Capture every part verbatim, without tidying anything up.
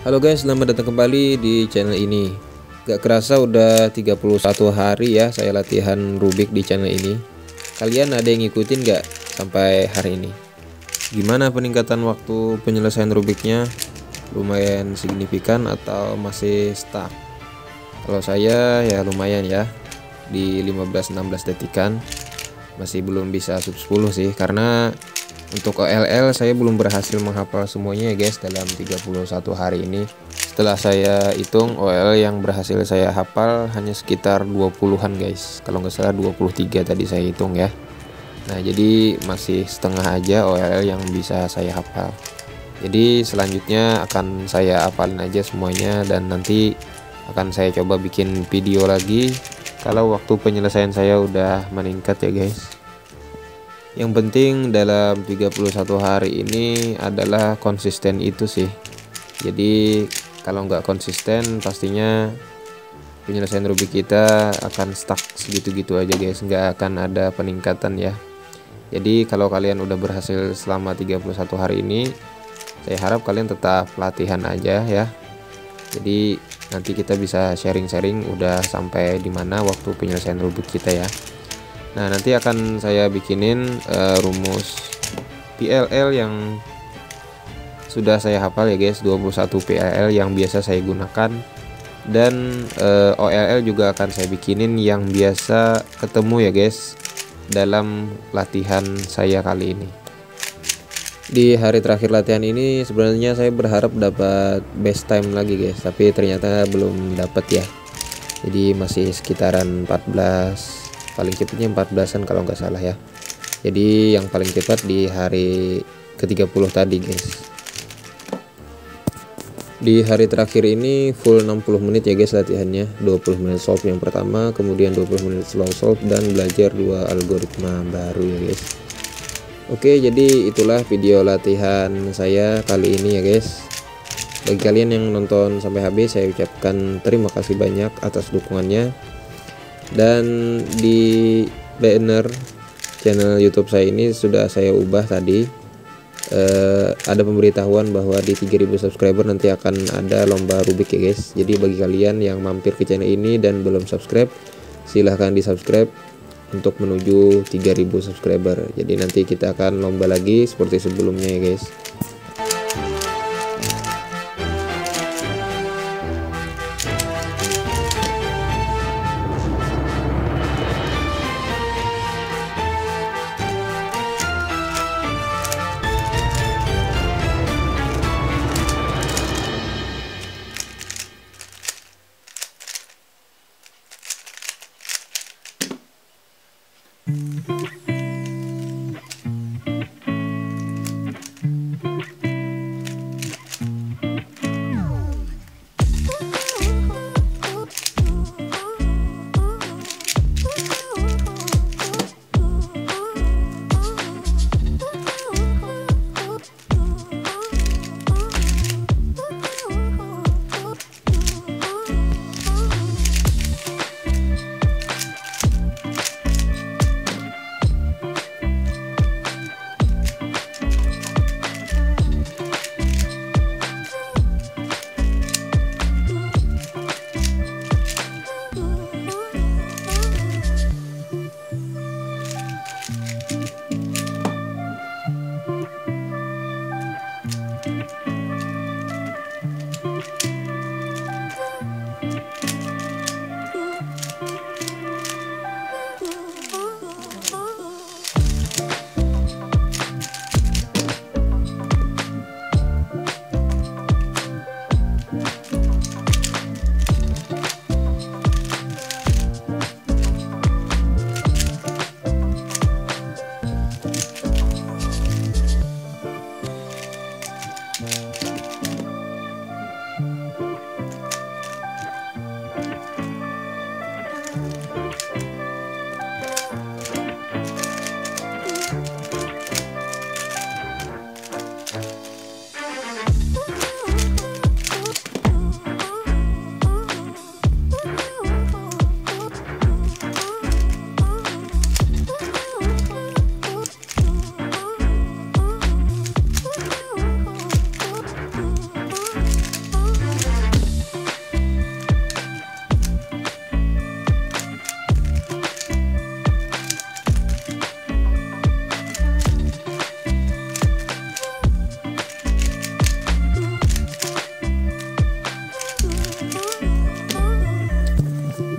Halo guys, selamat datang kembali di channel ini. Gak kerasa udah tiga puluh satu hari ya saya latihan Rubik di channel ini. Kalian ada yang ngikutin gak sampai hari ini? Gimana peningkatan waktu penyelesaian Rubiknya? Lumayan signifikan atau masih stuck? Kalau saya ya lumayan ya, di lima belas enam belas detikan. Masih belum bisa sub sepuluh sih, karena untuk O L L saya belum berhasil menghafal semuanya ya guys dalam tiga puluh satu hari ini. Setelah saya hitung, O L L yang berhasil saya hafal hanya sekitar dua puluhan guys. Kalau nggak salah dua puluh tiga tadi saya hitung ya. Nah jadi masih setengah aja O L L yang bisa saya hafal. Jadi selanjutnya akan saya hafalin aja semuanya, dan nanti akan saya coba bikin video lagi kalau waktu penyelesaian saya udah meningkat ya guys. Yang penting dalam tiga puluh satu hari ini adalah konsisten itu sih. Jadi kalau nggak konsisten pastinya penyelesaian Rubik kita akan stuck segitu-gitu aja guys, nggak akan ada peningkatan ya. Jadi kalau kalian udah berhasil selama tiga puluh satu hari ini, saya harap kalian tetap latihan aja ya. Jadi nanti kita bisa sharing-sharing udah sampai di mana waktu penyelesaian Rubik kita ya. Nah nanti akan saya bikinin uh, rumus P L L yang sudah saya hafal ya guys, dua puluh satu P L L yang biasa saya gunakan, dan uh, O L L juga akan saya bikinin yang biasa ketemu ya guys dalam latihan saya kali ini. Di hari terakhir latihan ini sebenarnya saya berharap dapat best time lagi guys, tapi ternyata belum dapat ya. Jadi masih sekitaran empat belas, paling cepatnya empat belasan kalau nggak salah ya. Jadi yang paling cepat di hari ke tiga puluh tadi guys. Di hari terakhir ini full enam puluh menit ya guys latihannya. Dua puluh menit solve yang pertama, kemudian dua puluh menit slow solve, dan belajar dua algoritma baru ya guys. Oke, jadi itulah video latihan saya kali ini ya guys. Bagi kalian yang nonton sampai habis, saya ucapkan terima kasih banyak atas dukungannya. Dan di banner channel YouTube saya ini sudah saya ubah tadi. Eh, ada pemberitahuan bahwa di tiga ribu subscriber nanti akan ada lomba Rubik ya guys. Jadi bagi kalian yang mampir ke channel ini dan belum subscribe, silahkan di subscribe untuk menuju tiga ribu subscriber. Jadi nanti kita akan lomba lagi seperti sebelumnya ya guys.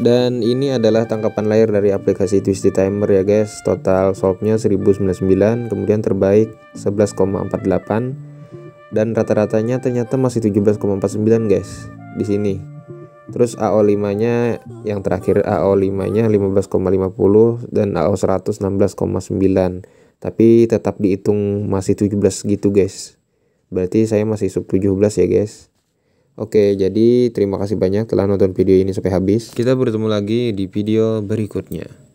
Dan ini adalah tangkapan layar dari aplikasi Twisty Timer ya guys. Total solve-nya seribu sembilan puluh sembilan, kemudian terbaik sebelas koma empat delapan, dan rata-ratanya ternyata masih tujuh belas koma empat sembilan guys di sini. Terus A O lima nya yang terakhir, A O lima nya lima belas koma lima nol dan A O seratus enam belas koma sembilan. Tapi tetap dihitung masih tujuh belas gitu guys. Berarti saya masih sub tujuh belas ya guys. Oke, jadi terima kasih banyak telah nonton video ini sampai habis. Kita bertemu lagi di video berikutnya.